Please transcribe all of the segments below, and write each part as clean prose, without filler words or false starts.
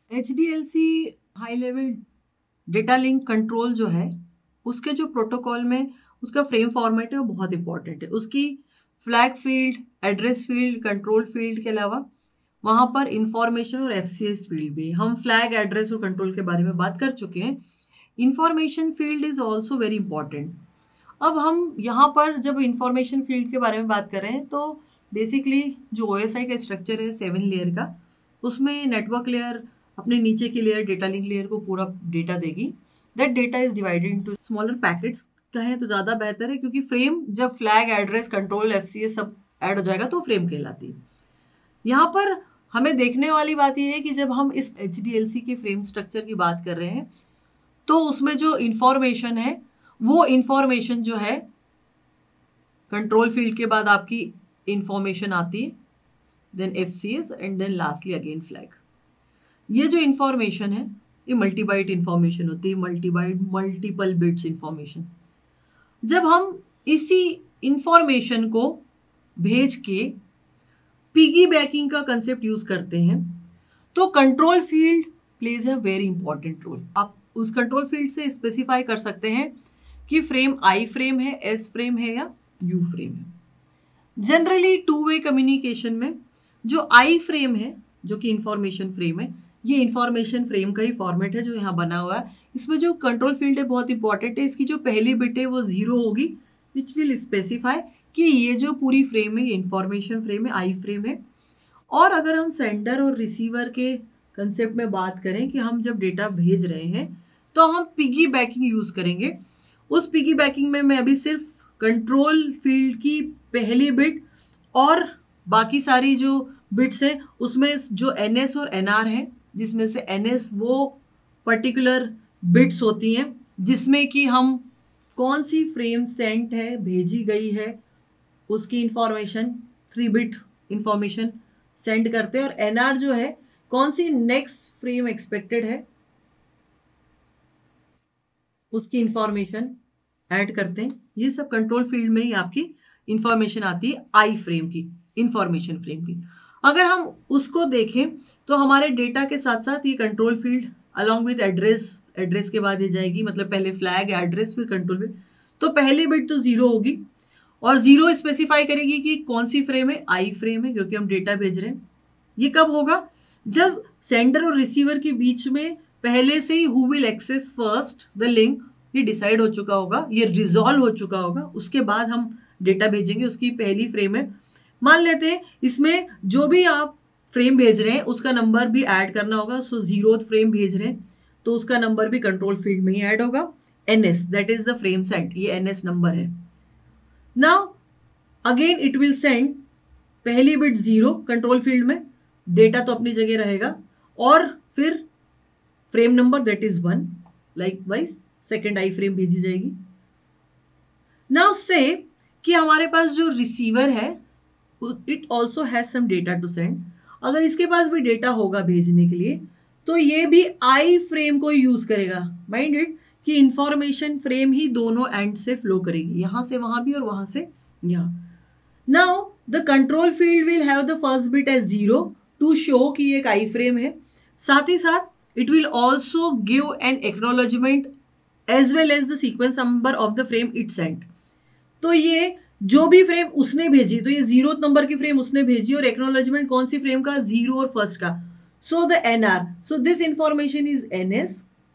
HDLC high level data link control जो है, उसके जो प्रोटोकॉल में उसका फ्रेम फॉर्मेट है वो बहुत इंपॉर्टेंट है। उसकी flag field, address field, control field के अलावा वहां पर इंफॉर्मेशन और FCS फील्ड भी। हम फ्लैग, एड्रेस और कंट्रोल के बारे में बात कर चुके हैं। Information field is also very important. अब हम यहाँ पर जब इंफॉर्मेशन फील्ड के बारे में बात कर रहे हैं तो बेसिकली जो OSI का स्ट्रक्चर है 7 लेयर का, उसमें नेटवर्क लेयर अपने नीचे की लेयर डेटा लिंक लेयर को पूरा डेटा देगी। That data is divided into smaller packets कहें तो ज़्यादा बेहतर है, क्योंकि फ्रेम जब फ्लैग, एड्रेस, कंट्रोल, FCS सब ऐड हो जाएगा तो फ्रेम कहलाती है। यहाँ पर हमें देखने वाली बात यह है कि जब हम इस HDLC के फ्रेम स्ट्रक्चर की बात कर रहे हैं तो उसमें जो इंफॉर्मेशन है वो इंफॉर्मेशन जो है कंट्रोल फील्ड के बाद आपकी इंफॉर्मेशन आती है, then FCS and then lastly again flag. ये जो इंफॉर्मेशन है ये मल्टीबाइट इंफॉर्मेशन होती है, मल्टीबाइट मल्टीपल बिट्स इंफॉर्मेशन। जब हम इसी इंफॉर्मेशन को भेज के पिगी बैकिंग का कंसेप्ट यूज करते हैं तो control field plays a very important role. आप उस कंट्रोल फील्ड से स्पेसिफाई कर सकते हैं कि फ्रेम I फ्रेम है, S फ्रेम है या U फ्रेम है। जनरली टू वे कम्युनिकेशन में जो I फ्रेम है, जो कि इंफॉर्मेशन फ्रेम है, ये इंफॉर्मेशन फ्रेम का ही फॉर्मेट है जो यहाँ बना हुआ है। इसमें जो कंट्रोल फील्ड है बहुत इंपॉर्टेंट है। इसकी जो पहली बिट है वो 0 होगी, विच विल स्पेसिफाई कि ये जो पूरी फ्रेम है ये इंफॉर्मेशन फ्रेम है, I फ्रेम है। और अगर हम सेंडर और रिसीवर के कंसेप्ट में बात करें कि हम जब डेटा भेज रहे हैं तो हम पिगी बैकिंग यूज करेंगे। उस पिगी बैकिंग में मैं अभी सिर्फ कंट्रोल फील्ड की पहली बिट और बाकी सारी जो बिट्स हैं उसमें जो NS और NR है, जिसमें से NS वो पर्टिकुलर बिट्स होती हैं जिसमें कि हम कौन सी फ्रेम सेंट है, भेजी गई है, उसकी इंफॉर्मेशन 3 बिट इंफॉर्मेशन सेंड करते हैं, और NR जो है कौन सी नेक्स्ट फ्रेम एक्सपेक्टेड है उसकी इंफॉर्मेशन ऐड करते हैं। ये सब कंट्रोल फील्ड में ही आपकी इंफॉर्मेशन आती है I फ्रेम की, इंफॉर्मेशन फ्रेम की। अगर हम उसको देखें तो हमारे डेटा के साथ साथ ये control field along with address, address के बाद ये जाएगी, मतलब पहले फ्लैग, एड्रेस, फिर कंट्रोल फील्ड। तो पहली बिट तो 0 होगी और 0 स्पेसिफाई करेगी कि कौन सी फ्रेम है, I फ्रेम है, क्योंकि हम डेटा भेज रहे हैं। ये कब होगा? जब सेंडर और रिसीवर के बीच में पहले से ही who will access first the link ये डिसाइड हो चुका होगा, ये रिजॉल्व हो चुका होगा, उसके बाद हम डेटा भेजेंगे। उसकी पहली फ्रेम है, मान लेते हैं इसमें जो भी आप फ्रेम भेज रहे हैं उसका नंबर भी ऐड करना होगा। सो 0th फ्रेम भेज रहे हैं तो उसका नंबर भी कंट्रोल फील्ड में ही ऐड होगा, NS, that is the frame set, ये NS नंबर है। Now again it will send पहली बिट 0 कंट्रोल फील्ड में, डेटा तो अपनी जगह रहेगा, और फिर frame number that is 1, likewise second I frame भेजी जाएगी। नाउ से कि हमारे पास जो रिसीवर है it also has some data to send. अगर इसके पास भी डेटा होगा भेजने के लिए तो ये भी I फ्रेम को यूज करेगा। माइंड इट कि इंफॉर्मेशन फ्रेम ही दोनों एंड से फ्लो करेगी, यहां से वहां भी और वहां से यहां। Now the control field will have the first bit as 0 to show कि एक I फ्रेम है। साथ ही साथ it will also give an acknowledgement as well as the sequence number of the frame it sent. तो ये जो भी फ्रेम उसने भेजी, तो ये 0th नंबर की फ्रेम उसने भेजी और एक्नॉलेजमेंट कौन सी फ्रेम का, 0 और फर्स्ट का। So the NR, so this information is NS,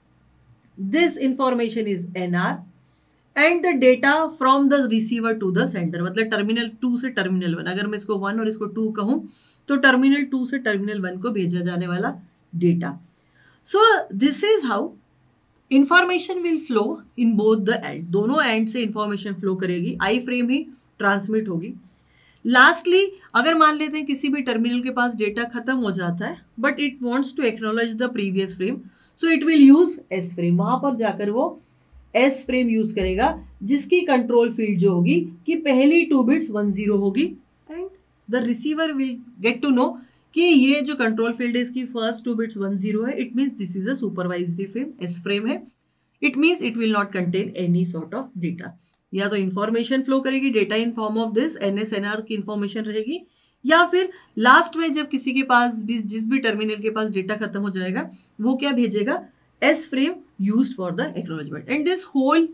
this information is NR and the data from the receiver to the sender, मतलब टर्मिनल 2 से टर्मिनल 1। अगर मैं इसको 1 और इसको 2 कहूं तो टर्मिनल 2 से टर्मिनल 1 को भेजा जाने वाला data. So this is how information will flow in both the end, दोनों एंड से इंफॉर्मेशन फ्लो करेगी, I फ्रेम ही ट्रांसमिट होगी। लास्टली अगर मान लेते हैं किसी भी टर्मिनल के पास डेटा खत्म हो जाता है but it wants to acknowledge the previous frame, so it will use S frame. वहां पर जाकर वो S फ्रेम यूज करेगा जिसकी कंट्रोल फील्ड जो होगी कि पहली 2 बिट्स 1 0 होगी and the receiver will get to know कि ये जो कंट्रोल फील्ड है इसकी फर्स्ट 2 बिट्स 1 0 है। It means this is a supervisory frame, S frame है। It means it will not contain any sort of data. या तो इंफॉर्मेशन फ्लो करेगी data in form of this NS NR की information रहेगी, या फिर last में जब किसी के पास भी, जिस भी टर्मिनल के पास डेटा खत्म हो जाएगा, वो क्या भेजेगा, S frame used for the acknowledgement. And this whole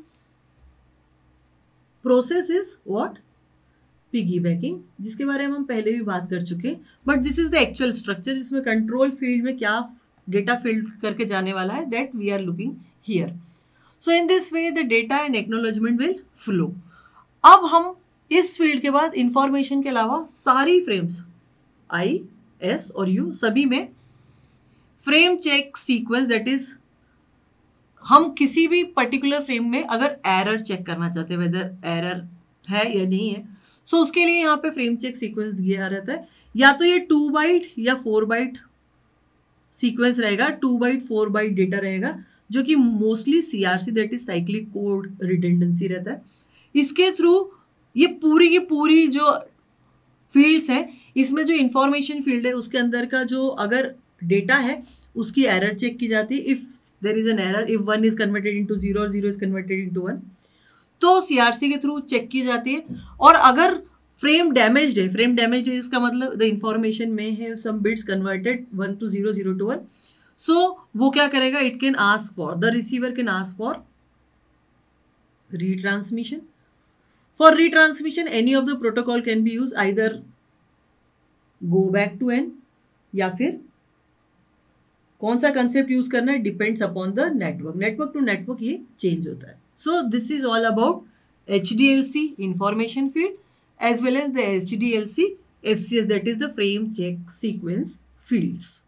process is what, piggybacking, जिसके बारे में हम पहले भी बात कर चुके हैं, but this is the actual structure जिसमें कंट्रोल फील्ड में क्या डेटा फील्ड करके जाने वाला है, that we are looking here. So in this way the data and acknowledgement will flow. अब हम इस फील्ड के बाद इंफॉर्मेशन के अलावा सारी फ्रेम्स आई, एस और यू सभी में frame check sequence, that is हम किसी भी पर्टिकुलर फ्रेम में अगर एरर चेक करना चाहते हैं, वेदर एरर है या नहीं है, सो उसके लिए यहाँ पे फ्रेम चेक सीक्वेंस दिया रहता है। या तो ये 2 बाइट या 4 बाइट सीक्वेंस रहेगा, 2 बाइट 4 बाइट डेटा रहेगा, जो कि mostly CRC that is cyclic code redundancy रहता है। इसके थ्रू ये पूरी की पूरी जो फील्ड्स हैं, इसमें जो इंफॉर्मेशन फील्ड है उसके अंदर का जो अगर डेटा है उसकी एरर चेक की जाती है। If there is an error, if 1 is converted into 0 और 0 इज कन्वर्टेड इनटू 1, तो सीआरसी के थ्रू चेक की जाती है। और अगर फ्रेम डैमेज्ड है, फ्रेम डैमेज्ड है इसका मतलब द इंफॉर्मेशन में है some bits converted 1 to 0, 0 to 1, so वो क्या करेगा, it can ask for, the receiver can ask for retransmission. For retransmission, any of the protocol can be used, either go back to n या फिर कौन सा concept use करना है, depends upon the network, network to network ये change होता है। So this is all about HDLC information field as well as the HDLC FCS, that is the frame check sequence fields.